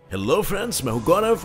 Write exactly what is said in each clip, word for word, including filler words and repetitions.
Hello friends, मैं हूं गौरव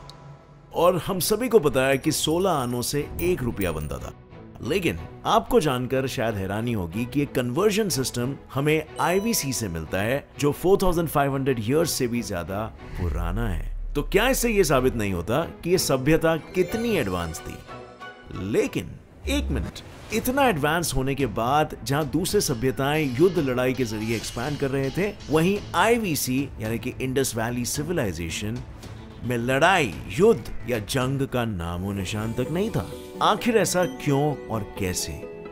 और हम सभी को पता है कि सोलह आनों से एक रुपया बनता था। लेकिन आपको जानकर शायद हैरानी होगी कि एक कन्वर्जन सिस्टम हमें आईवीसी से मिलता है जो चार हज़ार पाँच सौ इयर्स से भी ज्यादा पुराना है। तो क्या इससे यह साबित नहीं होता कि यह सभ्यता कितनी एडवांस थी? लेकिन एक मिनट, इतना एडवांस होने के बाद जहां दूसरे सभ्यताएं युद्ध लड़ाई के जरिए एक्सपैंड कर रहे थे, वहीं आईवीसी यानी कि इंडस वैली सिविलाइजेशन में लड़ाई, युद्ध या जंग का नामो निशान तक नहीं था। आखिर ऐसा क्यों और कैसे?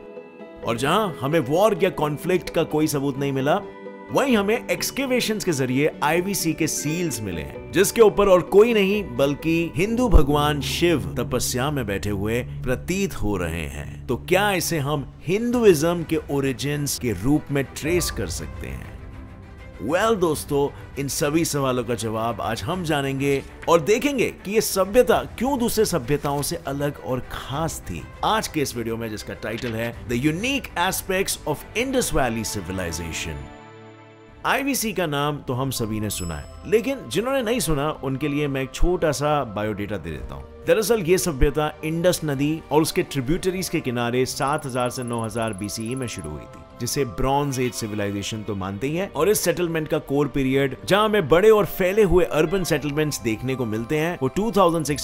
और जहां हमें वॉर या कॉन्फ्लिक्ट का कोई सबूत नहीं मिला, वहीं हमें एक्सकेवेशंस के जरिए आईवीसी के सील्स मिले हैं, जिसके ऊपर और कोई नहीं बल्कि हिंदू भगवान शिव तपस्या में बैठे हुए प्रतीत हो रहे हैं। तो क्या इसे हम हिंदुइज्म के ओरिजिन्स के रूप में ट्रेस कर सकते हैं? वेल well, दोस्तों, इन सभी सवालों का जवाब आज हम जानेंगे और देखेंगे कि ये सभ्यता क्यों दूसरे सभ्यताओं से अलग और खास थी। आज के इस वीडियो में, जिसका टाइटल है the unique aspects of Indus Valley civilisation. IVC का नाम तो हम सभी ने सुना है, लेकिन जिन्होंने नहीं सुना उनके लिए मैं एक छोटा सा बायोडेटा दे देता हूँ। दरअसल ये सभ्यता इंडस नदी और उसके ट्रिब्यूटरीज के किनारे सात हज़ार से नौ हज़ार बीसीई में शुरू हुई थी, जिसे ब्रॉन्ज एज सिविलाइजेशन तो मानते ही है। और इस सेटलमेंट का कोर पीरियड जहां हमें बड़े और फैले हुए अर्बन सेटलमेंट्स देखने को मिलते हैं, वो छब्बीस सौ से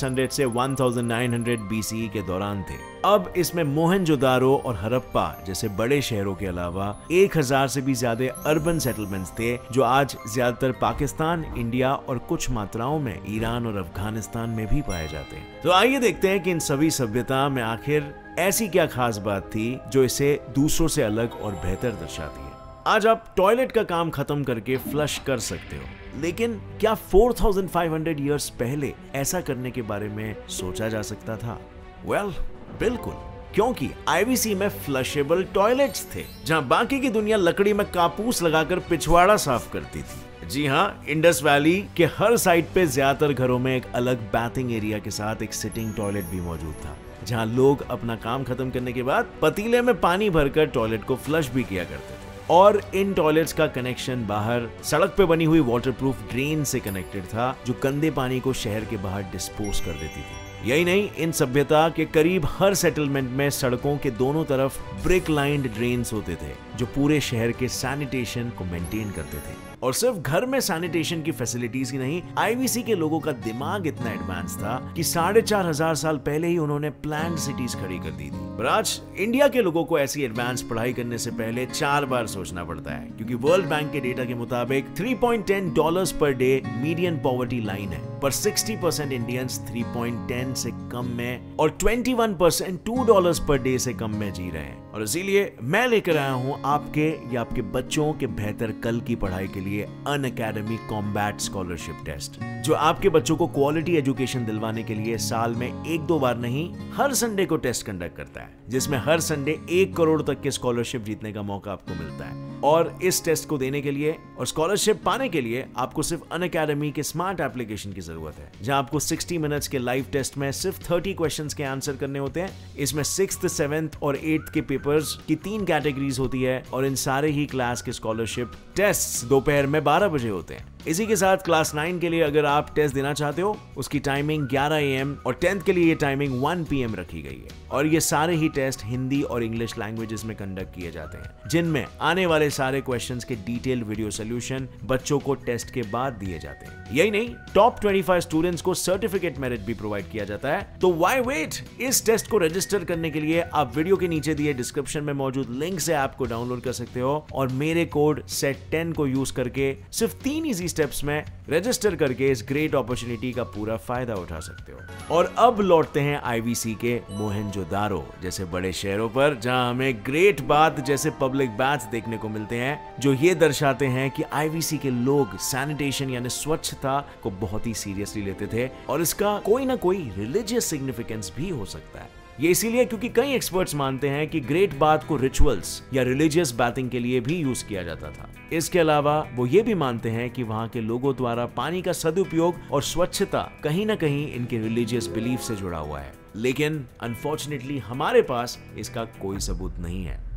उन्नीस सौ बीसीई के दौरान थे। अब इसमें मोहनजोदारो और हड़प्पा जैसे बड़े शहरों के अलावा एक हज़ार से भी ज्यादा अर्बन सेटलमेंट्स थे, जो आज ज्यादातर पाकिस्तान, इंडिया और कुछ मात्राओं में ईरान और अफगानिस्तान में भी पाए जाते हैं। तो आइए देखते हैं कि इन सभी सभ्यता में आखिर ऐसी क्या खास बात थी जो इसे दूसरों से अलग और बेहतर दर्शाती है। आज आप टॉयलेट का काम खत्म करके फ्लश कर सकते हो, लेकिन क्या चार हज़ार पाँच सौ इयर्स पहले ऐसा करने के बारे में सोचा जा सकता था? वेल well, बिल्कुल, क्योंकि आईवीसी में फ्लशेबल टॉयलेट्स थे, जहां बाकी की दुनिया लकड़ी में कापूस लगाकर पिछवाड़ा साफ करती थी। जी हाँ, इंडस वैली के हर साइड पे ज्यादातर घरों में एक अलग बैथिंग एरिया के साथ एक सिटिंग टॉयलेट भी मौजूद था, जहां लोग अपना काम खत्म करने के बाद पतीले में पानी भरकर टॉयलेट को फ्लश भी किया करते थे। और इन टॉयलेट्स का कनेक्शन बाहर सड़क पे बनी हुई वाटरप्रूफ ड्रेन से कनेक्टेड था, जो गंदे पानी को शहर के बाहर डिस्पोज कर देती थी। यही नहीं, इन सभ्यता के करीब हर सेटलमेंट में सड़कों के दोनों तरफ ब्रिक लाइंड ड्रेन्स होते थे, जो पूरे शहर के सैनिटेशन को मेंटेन करते थे। और सिर्फ घर में सैनिटेशन की फैसिलिटीज ही नहीं, आईवीसी के लोगों का दिमाग इतना एडवांस था कि साढ़े चार हजार साल पहले ही उन्होंने प्लान्ड सिटीज खड़ी कर दी थी। पर आज इंडिया के लोगों को ऐसी एडवांस पढ़ाई करने से पहले चार बार सोचना पड़ता है, क्योंकि वर्ल्ड बैंक के डेटा के मुताबिक तीन पॉइंट एक शून्य dollars per day median poverty line है, पर साठ परसेंट इंडियंस तीन पॉइंट एक शून्य से कम में और इक्कीस परसेंट दो डॉलर्स पर डे से कम में जी रहे हैं। और इसीलिए मैं लेकर आया हूं आपके या आपके बच्चों के बेहतर कल की पढ़ाई के लिए अनअकैडमी कॉम्बैट स्कॉलरशिप टेस्ट, जो आपके बच्चों को क्वालिटी एजुकेशन दिलवाने के लिए साल में एक दो बार नहीं, हर संडे को टेस्ट कंडक्ट करता है, जिसमें हर संडे एक करोड़ तक के स्कॉलरशिप जीतने का मौका आपको मिलता है। और इस टेस्ट को देने के लिए और स्कॉलरशिप पाने के लिए आपको सिर्फ अनअकैडमी के स्मार्ट एप्लीकेशन की जरूरत है, जहां आपको साठ मिनट्स के लाइव टेस्ट में सिर्फ तीस क्वेश्चंस के आंसर करने होते हैं। इसमें सिक्स्थ, सेवेंथ और एट्थ के पेपर्स की तीन कैटेगरीज होती है, और इन सारे ही क्लास के स्कॉलरशिप टेस्ट दोपहर में बारह बजे होते हैं। इसी के साथ क्लास नाइन के लिए अगर आप टेस्ट देना चाहते हो, उसकी टाइमिंग ग्यारह ए एम और टेंथ के लिए ये टाइमिंग एक पी एम रखी गई है। और ये सारे ही टेस्ट हिंदी और इंग्लिश लैंग्वेजेस में कंडक्ट किए जाते हैं, जिनमें आने वाले सारे क्वेश्चंस के डिटेल वीडियो सोल्यूशन बच्चों को टेस्ट के बाद दिए जाते हैं। यही नहीं, टॉप पच्चीस स्टूडेंट्स को सर्टिफिकेट मेरिट भी प्रोवाइड किया जाता है। तो व्हाई वेट? इस टेस्ट को रजिस्टर करने के लिए आप वीडियो के नीचे दिए डिस्क्रिप्शन में मौजूद लिंक से ऐप को डाउनलोड कर सकते हो, और मेरे कोड सेट टेन को यूज करके सिर्फ तीन इजी स्टेप्स में रजिस्टर करके इस ग्रेट अपॉर्चुनिटी का पूरा फायदा उठा सकते हो। और अब लौटते हैं आईवीसी के मोहनजोदारो जैसे बड़े शहरों पर, जहां हमें ग्रेट बाथ जैसे पब्लिक बाथ्स देखने को मिलते हैं, जो ये दर्शाते हैं कि आईवीसी के लोग सैनिटेशन यानी स्वच्छता को बहुत ही सीरियसली लेते थे, और इसका कोई ना कोई रिलीजियस सिग्निफिकेंस भी हो सकता है। ये इसीलिए क्योंकि कई एक्सपर्ट्स मानते हैं कि ग्रेट बाथ को रिचुअल्स या रिलीजियस बाथिंग के लिए भी यूज किया जाता था। इसके अलावा वो ये भी मानते हैं कि वहां के लोगों द्वारा पानी का सदुपयोग और स्वच्छता कहीं ना कहीं इनके रिलीजियस बिलीफ से जुड़ा हुआ है। लेकिन अनफॉर्चुनेटली हमारे पास इसका कोई सबूत नहीं है।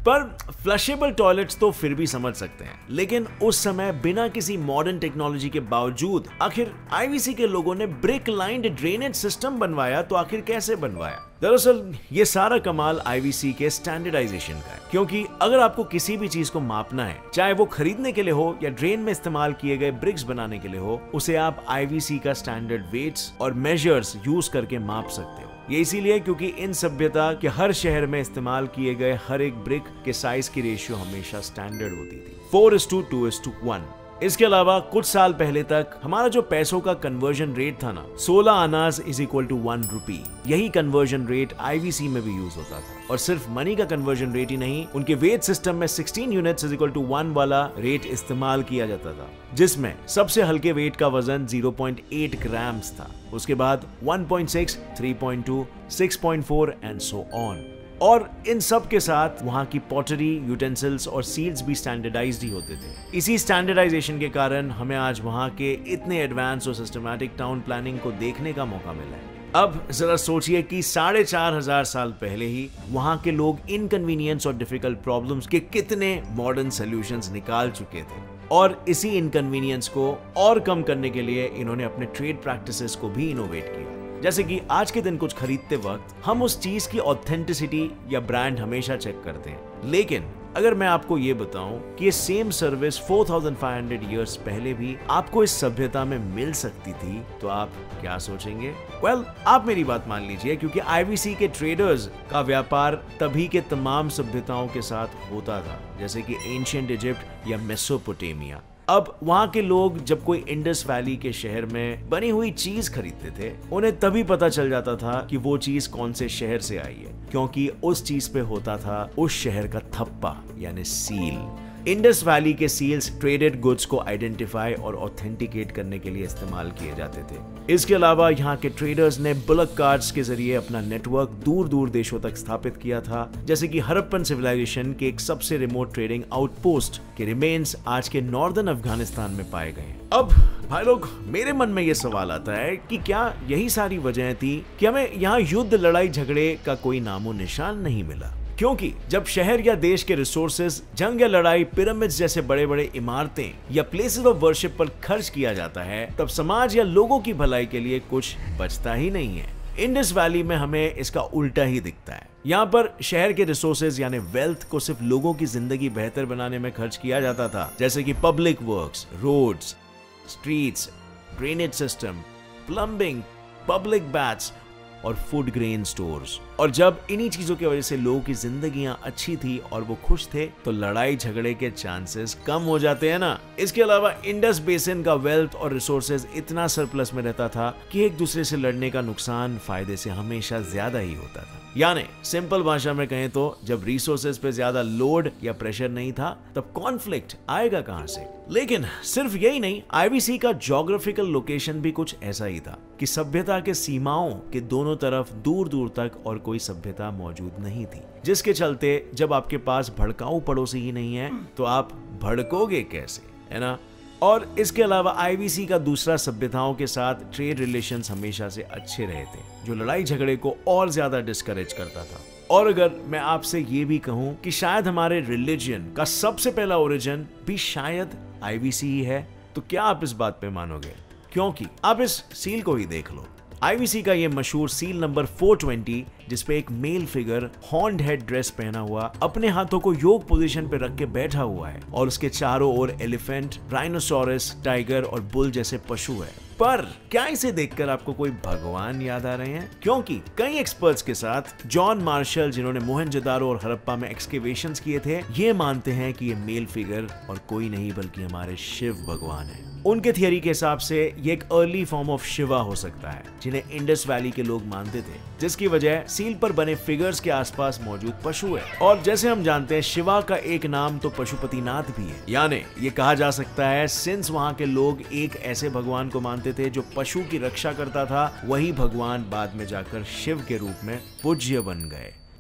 पर फ्लशेबल टॉयलेट्स तो फिर भी समझ सकते हैं, लेकिन उस समय बिना किसी मॉडर्न टेक्नोलॉजी के बावजूद आखिर आईवीसी के लोगों ने ब्रिक लाइन्ड ड्रेनेज सिस्टम बनवाया, तो आखिर कैसे बनवाया? दरअसल ये सारा कमाल आईवीसी के स्टैंडर्डाइजेशन का है, क्योंकि अगर आपको किसी भी चीज को मापना है, चाहे वो खरीदने के लिए हो या ड्रेन में इस्तेमाल किए गए ब्रिक्स बनाने के लिए हो, उसे आप आईवीसी का स्टैंडर्ड वेट्स और मेजर्स यूज करके माप सकते हो। ये इसीलिए क्योंकि इन सभ्यता के हर शहर में इस्तेमाल किए गए हर एक ब्रिक के साइज की रेशियो हमेशा स्टैंडर्ड होती थी, four is to two two is to. इसके अलावा कुछ साल पहले तक हमारा जो पैसों का कन्वर्जन रेट था ना, सोलह आनाज is equal to one rupee, यही कन्वर्जन रेट आईवीसी में भी यूज होता था। और सिर्फ मनी का कन्वर्जन रेट ही नहीं, उनके वेट सिस्टम में सोलह units is equal to one वाला रेट इस्तेमाल किया जाता था, जिसमें सबसे हल्के वेट का वजन ज़ीरो पॉइंट एट ग्राम्स था, उसके बाद one point six, three point two, six point four and so on. और इन सब के साथ वहां की पॉटरी, यूटेंसिल्स और सील्स भी स्टैंडर्डाइज्ड ही होते थे। इसी स्टैंडर्डाइजेशन के कारण हमें आज वहां के इतने एडवांस और सिस्टमैटिक टाउन प्लानिंग को देखने का मौका मिला है। अब जरा सोचिए कि साढ़े चार हजार साल पहले ही वहां के लोग इनकन्वीनियंस और डिफिकल्ट प्रॉब्लम्स के कितने मॉडर्न सॉल्यूशंस निकाल चुके थे, और इसी इनकन्वीनियंस को और कम करने के लिए इन्होंने अपने ट्रेड प्रैक्टिसेस को भी इनोवेट किया। जैसे कि आज के दिन कुछ खरीदते वक्त हम उस चीज की ऑथेंटिसिटी या ब्रांड हमेशा चेक करते हैं, लेकिन अगर मैं आपको ये बताऊं कि ये same service four thousand five hundred years पहले भी आपको इस सभ्यता में मिल सकती थी, तो आप क्या सोचेंगे? वेल well, आप मेरी बात मान लीजिए, क्योंकि आईवीसी के ट्रेडर्स का व्यापार तभी के तमाम सभ्यताओं के साथ होता था, जैसे कि एंशिएंट इजिप्ट या मेसोपोटामिया। अब वहां के लोग जब कोई इंडस वैली के शहर में बनी हुई चीज खरीदते थे, उन्हें तभी पता चल जाता था कि वो चीज कौन से शहर से आई है, क्योंकि उस चीज पे होता था उस शहर का थप्पा यानी सील। इंडस वैली के सील्स ट्रेडेड गुड्स को आइडेंटिफाई और ऑथेंटिकेट करने के लिए इस्तेमाल किए जाते थे। इसके अलावा यहाँ के ट्रेडर्स ने बुलक कार्ट्स के जरिए अपना नेटवर्क दूर दूर देशों तक स्थापित किया था, जैसे कि हड़प्पन सिविलाइजेशन के एक सबसे रिमोट ट्रेडिंग आउटपोस्ट के रिमेन्स आज के नॉर्दर्न अफगानिस्तान में पाए गए। अब भाई लोग, मेरे मन में यह सवाल आता है कि क्या यही सारी वजह थी कि हमें यहाँ युद्ध, लड़ाई झगड़े का कोई नामो निशान नहीं मिला? क्योंकि जब शहर या देश के रिसोर्सेज जंग या लड़ाई, पिरामिड्स जैसे बड़े बड़े इमारतें या प्लेसेस ऑफ वर्शिप पर खर्च किया जाता है, तब समाज या लोगों की भलाई के लिए कुछ बचता ही नहीं है। इंडस वैली में हमें इसका उल्टा ही दिखता है। यहाँ पर शहर के रिसोर्सेज यानी वेल्थ को सिर्फ लोगों की जिंदगी बेहतर बनाने में खर्च किया जाता था, जैसे कि public works, roads, streets, drainage system, plumbing, public baths और फूड ग्रेन स्टोर्स। और जब इन्हीं चीजों की वजह से लोगों की जिंदगियां अच्छी थी और वो खुश थे, तो लड़ाई झगड़े के चांसेस कम हो जाते हैं ना। इसके अलावा इंडस बेसिन का वेल्थ और रिसोर्सेज इतना सरप्लस में रहता था कि एक दूसरे से लड़ने का नुकसान फायदे से हमेशा ज्यादा ही होता था। यानी सिंपल भाषा में कहें तो जब रिसोर्सेज पे ज्यादा लोड या प्रेशर नहीं था, तब कॉन्फ्लिक्ट आएगा कहां से? लेकिन सिर्फ यही नहीं, आईवीसी का ज्योग्राफिकल लोकेशन भी कुछ ऐसा ही था कि सभ्यता के सीमाओं के दोनों तरफ दूर दूर तक और कोई सभ्यता मौजूद नहीं थी, जिसके चलते जब आपके पास भड़काऊ पड़ोसी ही नहीं है, तो आप भड़कोगे कैसे, है ना? और इसके अलावा आईवीसी का दूसरा सभ्यताओं के साथ ट्रेड रिलेशंस हमेशा से अच्छे रहे थे, जो लड़ाई झगड़े को और ज्यादा डिस्करेज करता था। और अगर मैं आपसे ये भी कहूं कि शायद हमारे रिलीजन का सबसे पहला ओरिजिन भी शायद आईवीसी ही है, तो क्या आप इस बात पे मानोगे? क्योंकि आप इस सील को ही देख लो। आईवीसी का ये मशहूर सील नंबर फोर ट्वेंटी, जिसपे एक male figure horned head dress पहना हुआ अपने हाथों को योग पोजीशन पे रख के बैठा हुआ है, और उसके चारों ओर एलिफेंट, राइनोसोरस, टाइगर और बुल जैसे पशु है। पर क्या इसे देखकर आपको कोई भगवान याद आ रहे हैं? क्योंकि कई एक्सपर्ट्स के साथ जॉन मार्शल, जिन्होंने मोहनजोदारो और हड़प्पा में एक्सकेवेशंस किए थे, ये मानते हैं कि ये मेल फिगर और कोई नहीं बल्कि हमारे शिव भगवान है। उनके थियरी के हिसाब से ये एक अर्ली फॉर्म ऑफ शिवा हो सकता है, जिन्हें इंडस वैली के लोग मानते थे, जिसकी वजह सील पर बने फिगर्स के आसपास मौजूद पशु है। और जैसे हम जानते हैं, शिवा का एक नाम तो पशुपतिनाथ भी है। यानी ये कहा जा सकता है, सिंस वहां के लोग एक ऐसे भगवान को मानते थे जो पशु की रक्षा करता था, वही भगवान बाद में जाकर शिव के रूप में पूज्य बन गए।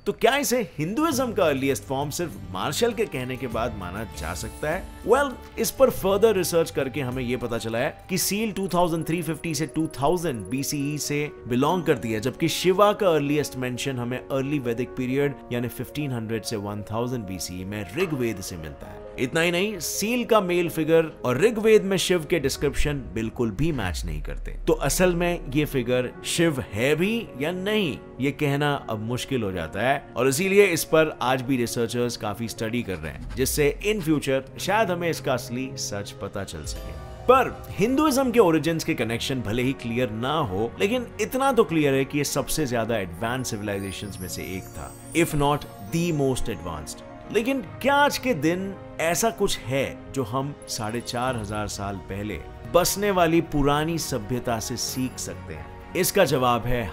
तो क्या इसे हिंदुइज्म का अर्लीस्ट फॉर्म सिर्फ मार्शल के कहने के बाद माना जा सकता है? वेल well, इस पर फर्दर रिसर्च करके हमें यह पता चला है कि seal two thousand three fifty से टू थाउज़ेंड बीसीई से बिलोंग करती है, जबकि शिवा का अर्लीस्ट मेंशन हमें अर्ली वैदिक पीरियड यानी फिफ्टीन हंड्रेड से वन थाउज़ेंड बीसीई में ऋग्वेद से मिलता है। इतना ही नहीं, सील का मेल फिगर और ऋग्वेद में शिव के डिस्क्रिप्शन बिल्कुल भी मैच नहीं करते। तो असल में ये फिगर शिव है भी या नहीं, ये कहना अब मुश्किल हो जाता है, और इसीलिए इस पर आज भी रिसर्चर्स काफी स्टडी कर रहे हैं, जिससे इन फ्यूचर शायद हमें इसका असली सच पता चल सके। पर हिंदुइज्म के ओरिजिन्स के कनेक्शन भले ही क्लियर ना हो, लेकिन इतना तो क्लियर है कि ये सबसे ज्यादा एडवांस सिविलाइजेशंस में से एक था, if not the most advanced. लेकिन क्या आज के दिन ऐसा कुछ है जो हम साढ़े चार हजार साल पहले बसने वाली पुरानी सभ्यता से सीख सकते हैं? इसका जवाब है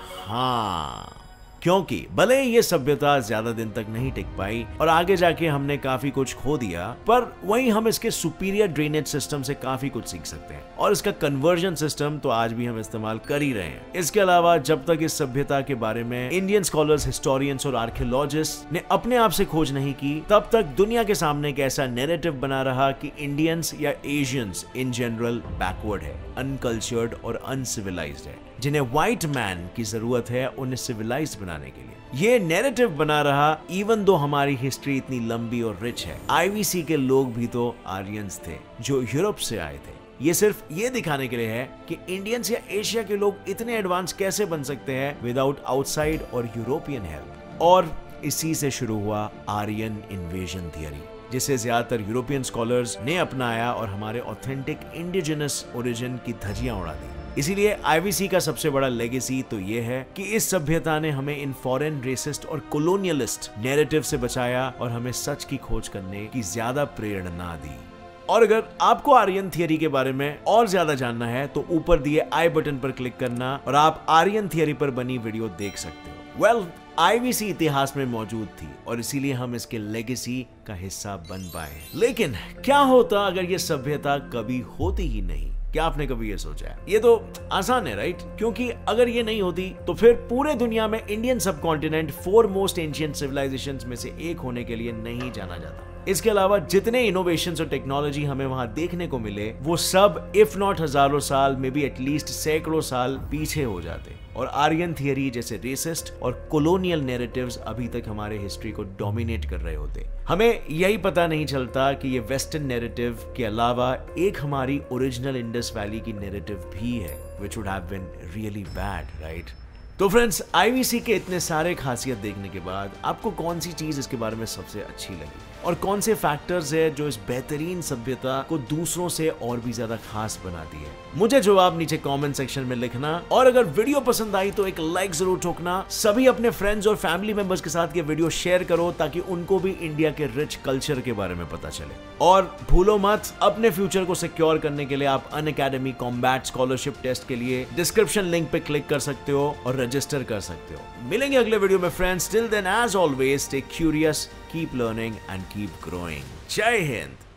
हाँ, क्योंकि भले ही ये सभ्यता ज्यादा दिन तक नहीं टिक पाई और आगे जाके हमने काफी कुछ खो दिया, पर वहीं हम इसके सुपीरियर ड्रेनेज सिस्टम से काफी कुछ सीख सकते हैं, और इसका कन्वर्जन सिस्टम तो आज भी हम इस्तेमाल कर ही रहे हैं। इसके अलावा जब तक इस सभ्यता के बारे में इंडियन स्कॉलर्स, हिस्टोरियंस और आर्कियोलॉजिस्ट ने अपने आप से खोज नहीं की, तब तक दुनिया के सामने एक ऐसा नैरेटिव बना रहा कि इंडियंस या एशियंस इन जनरल बैकवर्ड है, अनकल्चर्ड और अनसिविलाइज्ड है, जिन्हें व्हाइट मैन की जरूरत है उन्हें सिविलाइज्ड बनाने के लिए। ये नैरेटिव बना रहा इवन दो हमारी हिस्ट्री इतनी लंबी और रिच है। आईवीसी के लोग भी तो आर्यंस थे जो यूरोप से आए थे। ये सिर्फ ये दिखाने के लिए है कि इंडियंस या एशिया के लोग इतने एडवांस कैसे बन सकते हैं विदाउट आउटसाइड और यूरोपियन हेल्प। और इसी से शुरू हुआ आर्यन इन्वेजन थियरी, जिसे ज्यादातर यूरोपियन स्कॉलर्स ने अपनाया और हमारे ऑथेंटिक इंडिजिनस ओरिजिन की धज्जियां उड़ा दी। इसीलिए आईवीसी का सबसे बड़ा लेगेसी तो ये है कि इस सभ्यता ने हमें इन फॉरेन रेसिस्ट और कोलोनियलिस्ट नैरेटिव से बचाया और हमें सच की खोज करने की ज्यादा प्रेरणा दी। और अगर आपको आर्यन थियरी के बारे में और ज्यादा जानना है तो ऊपर दिए आई बटन पर क्लिक करना और आप आर्यन थियरी पर बनी वीडियो देख सकते हो। वेल well, आईवीसी इतिहास में मौजूद थी और इसीलिए हम इसके लेगेसी का हिस्सा बन पाए। लेकिन क्या होता अगर ये सभ्यता कभी होती ही नहीं? क्या आपने कभी ये सोचा है? ये तो आसान है, राइट? क्योंकि अगर ये नहीं होती तो फिर पूरे दुनिया में Indian subcontinent four most ancient civilisations में से एक होने के लिए नहीं जाना जाता। इसके अलावा जितने इनोवेशंस और टेक्नोलॉजी हमें वहां देखने को मिले, वो सब इफ नॉट हजारों साल में भी एटलीस्ट सैकड़ों साल पीछे हो जाते, और आर्यन थियरी जैसे रेसिस्ट और कोलोनियल नैरेटिव्स अभी तक हमारे हिस्ट्री को डोमिनेट कर रहे होते। हमें यही पता नहीं चलता कि ये वेस्टर्न नैरेटिव के अलावा एक हमारी ओरिजिनल इंडस वैली की नैरेटिव भी है, which would have been really bad, right? तो फ्रेंड्स, आईवीसी के इतने सारे खासियत देखने के बाद आपको कौन सी चीज इसके बारे में सबसे अच्छी लगी, और कौन से फैक्टर्स है जो इस बेहतरीन सभ्यता को दूसरों से और भी ज्यादा खास बनाती है? मुझे जवाब नीचे कमेंट सेक्शन में लिखना, और अगर वीडियो पसंद आई तो एक लाइक जरूर ठोकना। सभी अपने फ्रेंड्स और फैमिली मेंबर्स के साथ ये वीडियो शेयर करो ताकि उनको भी इंडिया के रिच कल्चर के बारे में पता चले। और भूलो मत, अपने फ्यूचर को सिक्योर करने के लिए आप अनअकैडमी कॉम्बैट स्कॉलरशिप टेस्ट के लिए डिस्क्रिप्शन लिंक पे क्लिक कर सकते हो और रजिस्टर कर सकते हो। मिलेंगे अगले वीडियो में friends. Till then, as always, stay curious, keep learning and keep growing. जय हिंद।